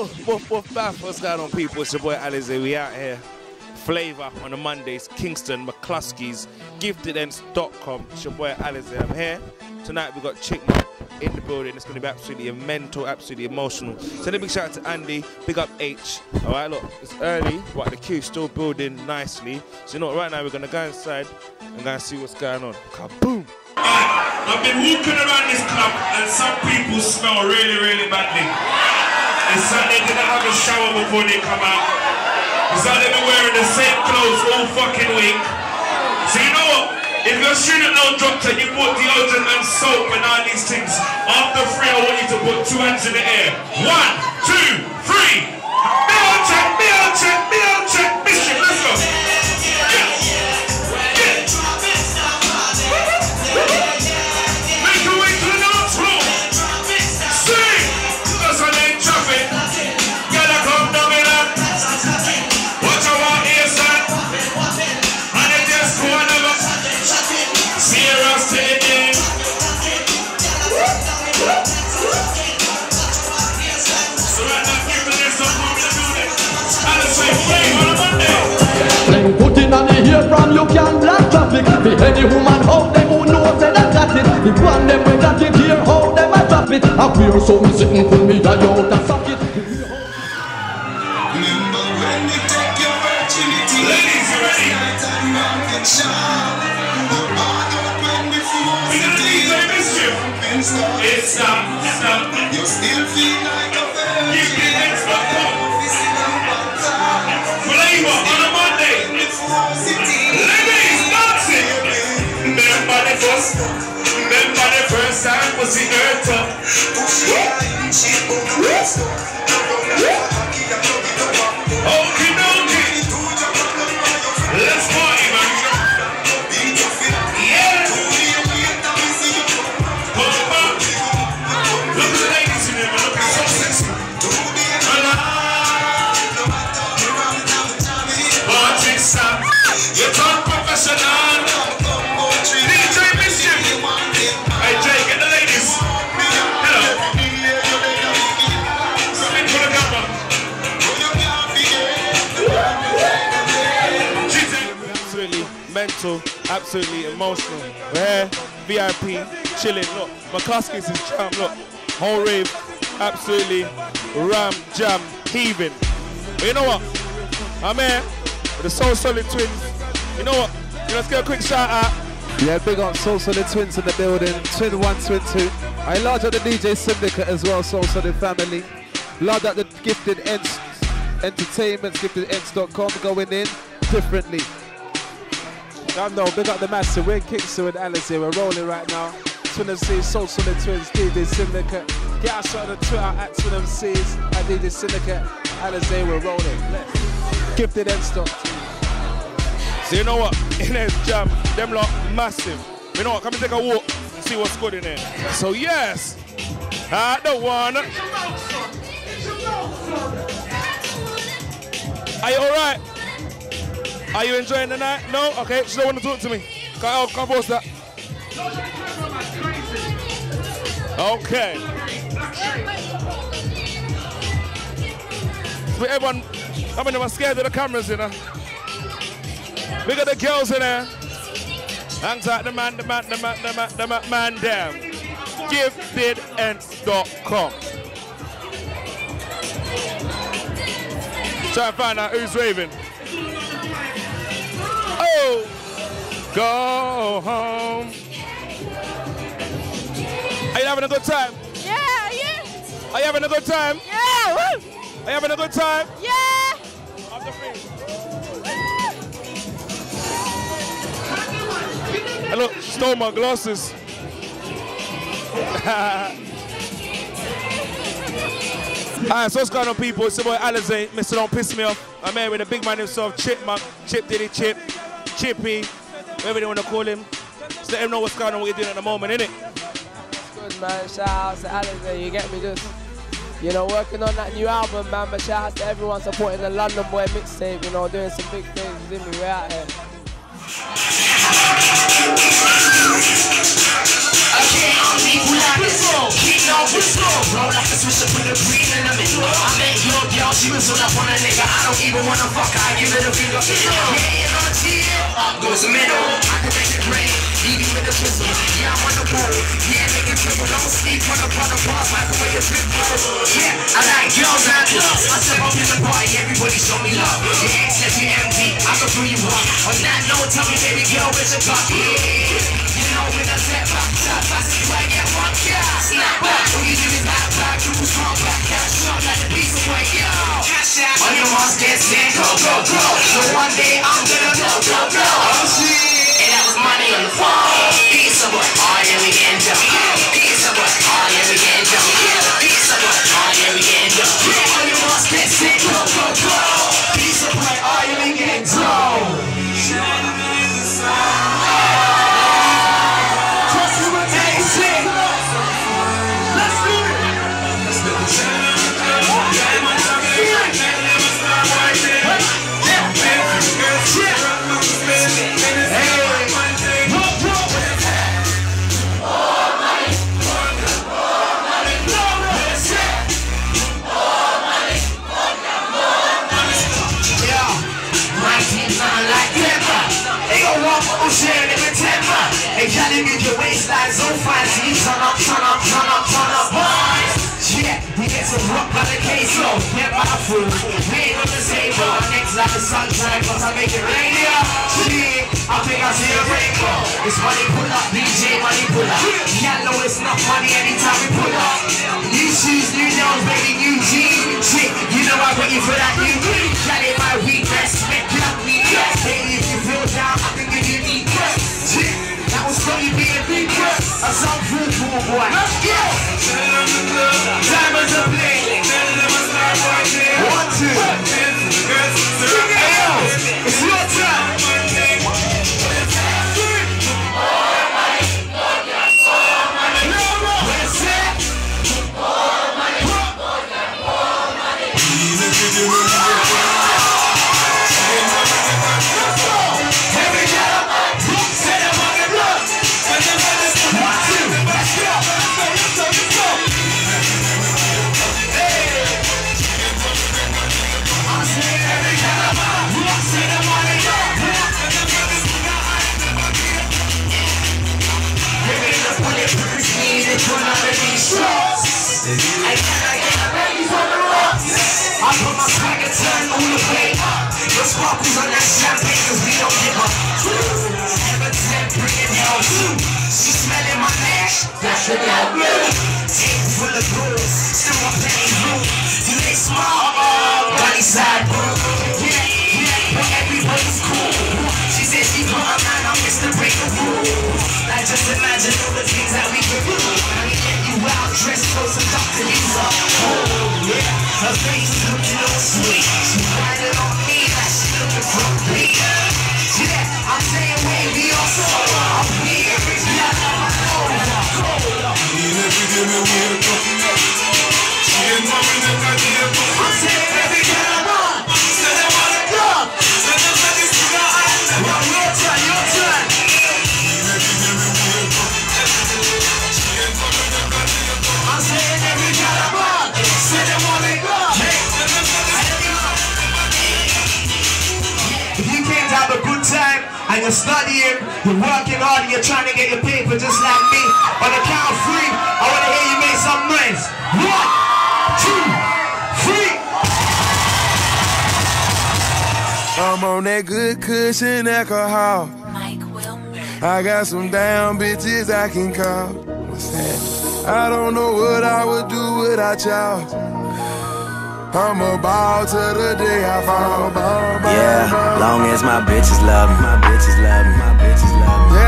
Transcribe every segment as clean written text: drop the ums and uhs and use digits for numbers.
Woof, bath. What's going on, people? It's your boy Alizae. We out here. Flava on the Mondays, Kingston, McClusky's, giftedends.com. It's your boy Alizae. I'm here. Tonight we got Chickman in the building. It's going to be absolutely mental, absolutely emotional. Send a big shout out to Andy. Big up H. All right, look, it's early, but the queue's still building nicely. So you know what, right now we're going to go inside and go and see what's going on. Kaboom! I've been walking around this club and some people smell really, really badly. It's like they didn't have a shower before they come out. It's like they've been wearing the same clothes all fucking week. So you know what? If your student loan dropped and you bought deodorant and soap and all these things, after 3 I want you to put 2 hands in the air. 1, 2, 3. Meal check, mission, let's go. Make your way to the dance floor. Sing! That's how they chop it. Gotta come down in that. Watch our ears, son. And it just go on over. Serious to the game. So right now, give the next one for me to do it. Alizae, play on a Monday. Playing put in on the ear from you can block traffic. Be any woman how them who know say that got it. The one them with that it here how them a drop it. I feel so me sitting pull me that out and suck it. Remember when you take your virginity. Ladies, you ready? It's stop. You still feel like a virgin. Give me next one. Flava on a Monday. Ladies, dancing. Remember the first time was the earth up. Okie dokie. Let's party, man. Yeah. Come on. Look at the ladies in there, man. Looking so sexy. Party stop. You talk professional. DJ Mischief. Hey, Jay, get the ladies. Hello. Speak for the camera. Absolutely mental, absolutely emotional. We're here, VIP, chilling. Look, McClusky's is jam. Look, whole rave, absolutely ram, jam, heaving. But you know what? I'm here with the Soul Solid Twins. You know what? Let's get a quick shout out. Yeah, big up Soul Solid Twins in the building. Twin 1, Twin 2. I large up the DJ Syndicate as well, Soul Solid family. Large up the Gifted Ends Entertainment, giftedends.com, going in differently. I know, big up the master. We're in Kingston with Alizae. We're rolling right now. Twin MCs, Soul Solid Twins, DJ Syndicate. Get us on the Twitter at Twin MCs, at DJ Syndicate. Alizae, we're rolling. Giftedends.com. So you know what? In there jam, them lot massive. You know what? Come and take a walk, see what's good in there. So yes, I don't wanna. Are you alright? Are you enjoying the night? No? Okay, she don't want to talk to me. Can't post that. Okay. So everyone, I mean, I'm scared of the cameras, you know. We got the girls in there. Hangs out the man down. Giftedends.com. Try and find out who's raving. Oh, go home. Are you having a good time? Yeah, yeah. Are you having a good time? Yeah, woo. Are you having a good time? Yeah. After free. Hello, stole my glasses. Alright, so what's going on, people? It's your boy Alizae, Mr. Don't Piss Me Off. I'm here with the big man himself, Chipmunk, Chip Diddy Chip, Chippy, whatever they want to call him. Just let him know what's going on, what you're doing at the moment, innit? Good, man. Shout out to Alizae, you get me, just, you know, working on that new album, man. But shout out to everyone supporting the London Boy mixtape, you know, doing some big things, you see me, we're out here. Keep on, we slow, keep on, we slow. Roll like a switch up with the green in the middle. I make your she was on up on a nigga. I don't even wanna fuck her, I give it a finger. Yeah, on chill. Up goes the middle. I can make it rain. Eating with a whistle. Yeah, I'm on the boat. Yeah, make it triple. Don't sleep on the boss. Like the way it's been. Yeah, I like girls and clubs. I step up in the party, everybody show me love. Your ex left you empty, I can prove you wrong. On that note, tell me, baby girl, where's your cup? Yeah. You know when I step back, I see I get one gas. Snap back, all you do is back, you was strong back, cash up like a piece of weight, yo. Cash out, all your moms get sick, go, go, go. So one day I'm gonna go, go, go. Oh shit, and that was money on the phone. Piece of what? Oh yeah, we getting jump. Piece of what? Oh yeah, we getting jump. Piece of what? Oh yeah, we getting jump. All your moms get sick, go, go, go. Piece of what? Oh yeah, we getting jump. Hey, Johnny, make your waistline so fancy. Turn up, turn up, turn up, turn up, boys. Yeah, we get some rock by the caseload. Get my food, made on the table. Next like the sunshine, cause I make it rain here. See, I think I see a rainbow. It's money pull up, DJ money pull up. Yellow, it's not money anytime we pull up. New shoes, new nails, baby, new jeans. Shit, you know I got you for that new weed. Johnny, my weakness, make you up weakness. Baby, if you feel down, I can give you weakness. That was funny being big cut. A song fool boy. Let's go! Diamonds are bling. 1, 2. Hey yo, it's your time. Where's that? I put my swagger turn all the way up. The sparkles on that champagne cause we don't give up. Everton bringing hell too. She smelling my neck, that's the hell blue. Table full of gold, still my penny blue. Do they smile? Body side boo. Yeah, but everybody's cool. She said she put a man on Mr. Break the rules. Like just imagine all the things that we could do. I mean, get you out, dressed close and Dr. Lisa. Oh, yeah. Her face is looking all sweet. She riding on me like she looking for me. Yeah, I'm saying baby, I'm so I'm here. Yeah, I'm saying baby, get them on. Say they wanna go. Your turn, your turn. I'm saying every get them on. Say they wanna go. If you came to have a good time and you're studying, you're working hard and you're trying to get your paper just like me, on the count of 3, I want to hear you make some noise. 1, 2, 3. I'm on that good cushion alcohol. I got some damn bitches I can call. What's that? I don't know what I would do without y'all. I'm a ball till the day I fall. Yeah, long as my bitches love me. My bitches love me. My bitches love me.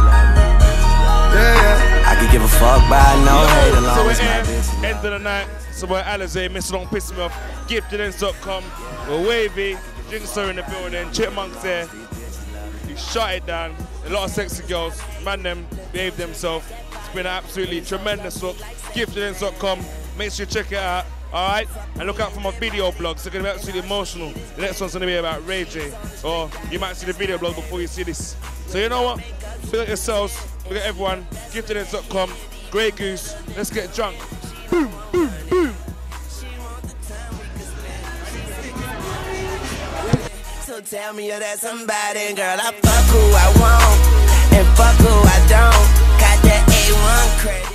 Yeah. I could give a fuck by no hate as long as my bitches. End of the night. So we're Alizae, Mr. Don't Piss Me Off. Giftedends.com. We're Wavy. Drinks are in the building. Chipmunks there. You shut it down. A lot of sexy girls. Man them behave themselves. It's been an absolutely tremendous look. Giftedends.com. Make sure you check it out. Alright? And look out for my video blogs. They're going to be absolutely emotional. The next one's going to be about Ray J. Or you might see the video blog before you see this. So you know what? Look at yourselves. Look at everyone. Giftedends.com. Grey Goose. Let's get drunk. Boom, boom, boom. So tell me you're that somebody, girl. I fuck who I want and fuck who I don't. Got that A1 credit.